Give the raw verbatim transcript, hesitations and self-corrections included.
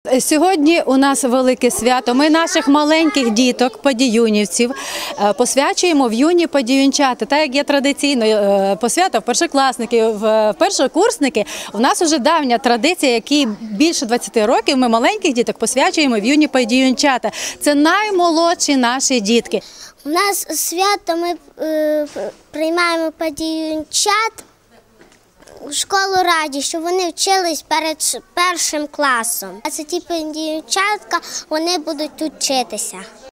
Сьогодні у нас велике свято. Ми наших маленьких діток, подіюнівців, посвячуємо в юні подіюнчата. Так як є традиційно посвята в першокласники, в першокурсники. У нас вже давня традиція, якій більше двадцяти років ми маленьких діток посвячуємо в юні подіюнчата. Це наймолодші наші дітки. У нас свято, ми е, приймаємо подіюнчат у школу раді, щоб вони вчились перед першим класом. А це ті подіюнчатка, вони будуть тут вчитися.